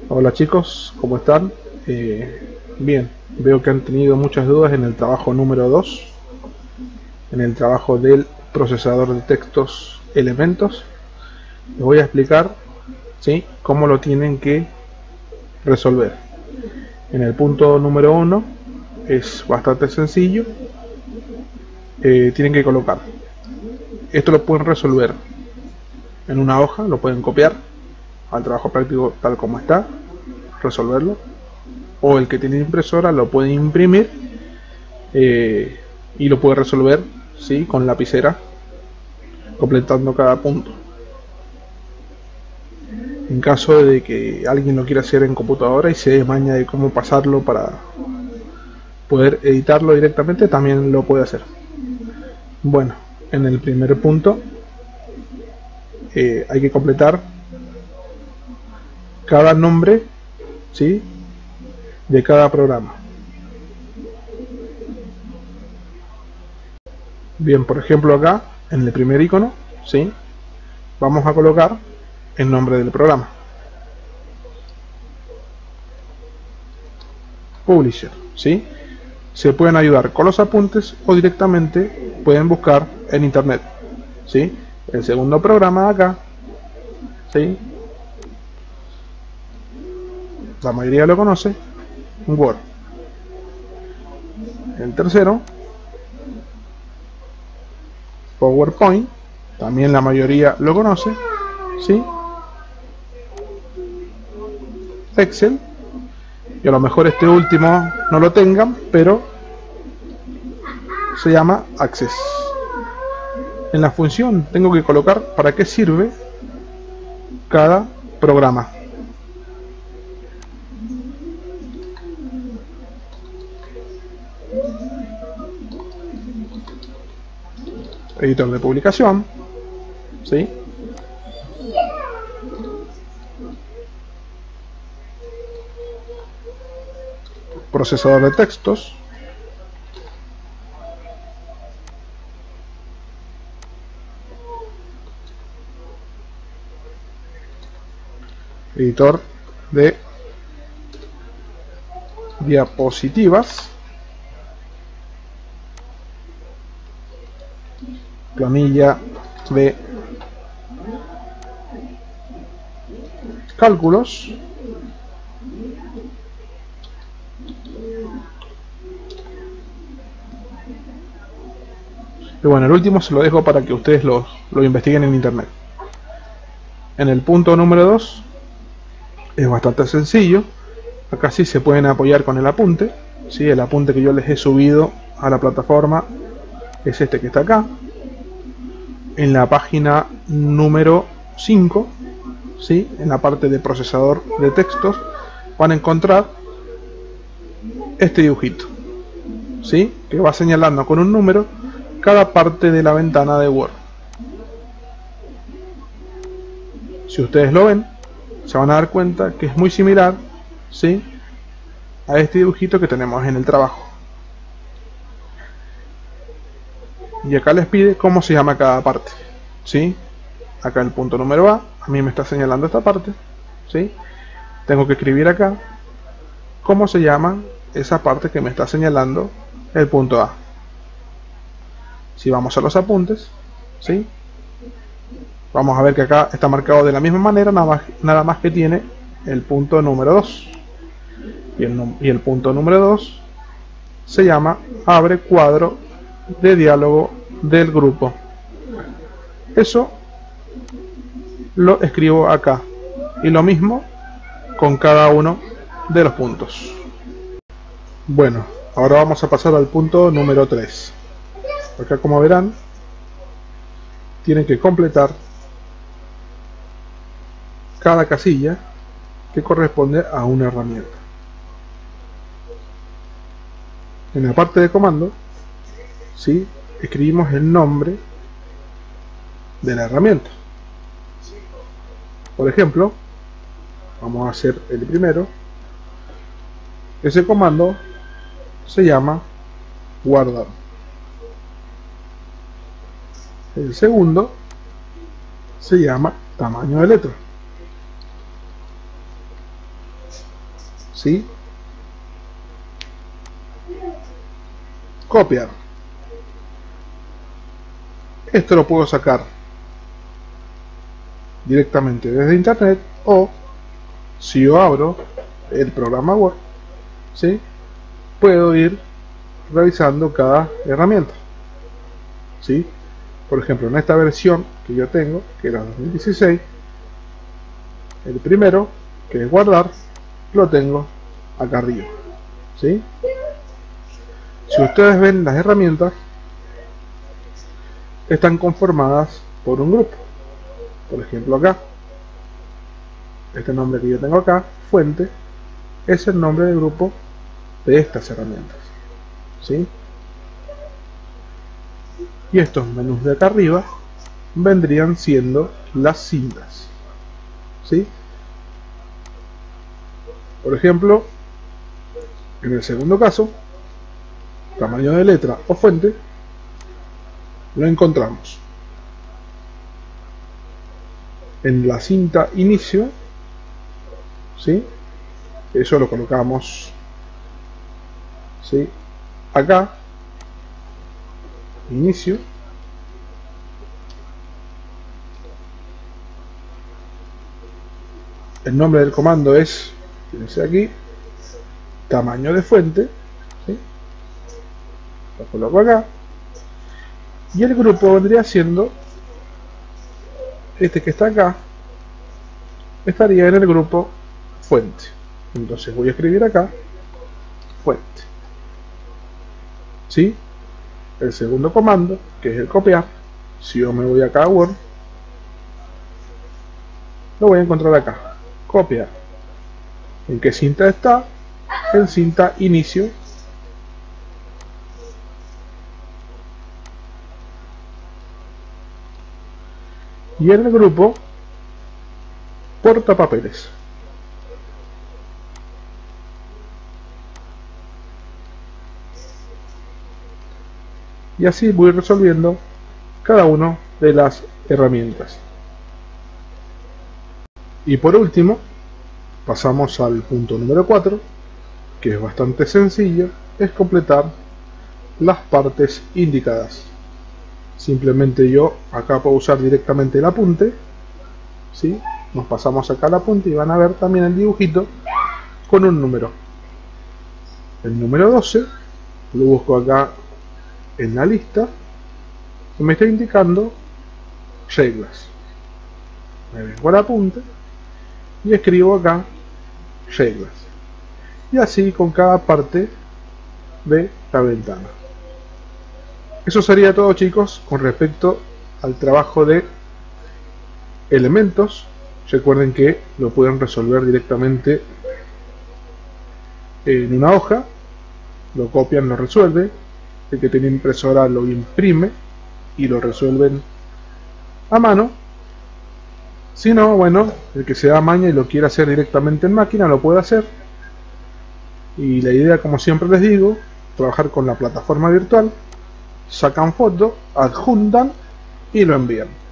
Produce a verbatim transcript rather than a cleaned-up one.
Hola chicos, ¿cómo están? Eh, bien, veo que han tenido muchas dudas en el trabajo número dos, en el trabajo del procesador de textos elementos. Les voy a explicar, ¿sí?, cómo lo tienen que resolver. En el punto número uno es bastante sencillo. Eh, tienen que colocar, esto lo pueden resolver en una hoja, lo pueden copiar al trabajo práctico tal como está, resolverlo, o el que tiene impresora lo puede imprimir eh, y lo puede resolver, ¿sí?, con lapicera, completando cada punto. En caso de que alguien lo quiera hacer en computadora y se dé maña de cómo pasarlo para poder editarlo directamente, también lo puede hacer. Bueno, en el primer punto eh, hay que completar cada nombre, ¿sí?, de cada programa. Bien, por ejemplo acá, en el primer icono, ¿sí?, vamos a colocar el nombre del programa. Publisher, ¿sí? Se pueden ayudar con los apuntes o directamente pueden buscar en internet, ¿sí? El segundo programa acá, ¿sí?, la mayoría lo conoce, Word. El tercero, PowerPoint, también la mayoría lo conoce, ¿sí? Excel, y a lo mejor este último no lo tengan, pero se llama Access. En la función tengo que colocar para qué sirve cada programa. Editor de publicación, ¿sí? Procesador de textos, editor de diapositivas, planilla de cálculos, y bueno, el último se lo dejo para que ustedes lo, lo investiguen en internet. En el punto número dos es bastante sencillo. Acá sí se pueden apoyar con el apunte, ¿sí? El apunte que yo les he subido a la plataforma es este que está acá. En la página número cinco, ¿sí?, en la parte de procesador de textos, van a encontrar este dibujito, ¿sí?, que va señalando con un número cada parte de la ventana de Word. Si ustedes lo ven, se van a dar cuenta que es muy similar, ¿sí?, a este dibujito que tenemos en el trabajo. Y acá les pide cómo se llama cada parte, ¿sí? Acá el punto número A, a mí me está señalando esta parte, ¿sí? Tengo que escribir acá cómo se llama esa parte que me está señalando el punto A. Si vamos a los apuntes, ¿sí?, vamos a ver que acá está marcado de la misma manera, nada más, nada más que tiene el punto número dos. Y el, y el punto número dos se llama abre cuadro de diálogo del grupo. Eso lo escribo acá. Y lo mismo con cada uno de los puntos. Bueno, ahora vamos a pasar al punto número tres. Acá, como verán, tienen que completar cada casilla que corresponde a una herramienta. En la parte de comando, ¿sí?, escribimos el nombre de la herramienta. Por ejemplo, vamos a hacer el primero. Ese comando se llama guardar. El segundo se llama tamaño de letra. ¿sí? Copiar. Esto lo puedo sacar directamente desde internet, o si yo abro el programa Word, ¿sí? Puedo ir revisando cada herramienta, ¿sí? Por ejemplo, en esta versión que yo tengo, que era dos mil dieciséis, el primero, que es guardar, lo tengo acá arriba, ¿sí? Si ustedes ven, las herramientas están conformadas por un grupo. Por ejemplo, acá, este nombre que yo tengo acá, fuente, es el nombre del grupo de estas herramientas, ¿sí? Y estos menús de acá arriba vendrían siendo las cintas, ¿sí? Por ejemplo, en el segundo caso, tamaño de letra o fuente, lo encontramos en la cinta inicio, ¿sí? Eso lo colocamos, ¿sí? Acá, inicio, el nombre del comando es, fíjense aquí, tamaño de fuente, ¿sí? Lo coloco acá, y el grupo vendría siendo este que está acá, estaría en el grupo fuente. Entonces voy a escribir acá fuente, ¿sí? El segundo comando, que es el copiar, si yo me voy acá a Word, lo voy a encontrar acá, copiar. ¿En qué cinta está? En cinta inicio. Y en el grupo portapapeles. Y así voy resolviendo cada una de las herramientas. Y por último, pasamos al punto número cuatro, que es bastante sencillo, es completar las partes indicadas. Simplemente yo acá puedo usar directamente el apunte, ¿sí? Nos pasamos acá al apunte y van a ver también el dibujito con un número. El número doce lo busco acá en la lista y me está indicando reglas. Me vengo al apunte y escribo acá reglas, y así con cada parte de la ventana. Eso sería todo, chicos, con respecto al trabajo de elementos. Recuerden que lo pueden resolver directamente en una hoja, lo copian, lo resuelve. El que tiene impresora lo imprime y lo resuelven a mano. Si no, bueno, el que se da maña y lo quiere hacer directamente en máquina lo puede hacer. Y la idea, como siempre les digo, trabajar con la plataforma virtual, sacan foto, adjuntan y lo envían.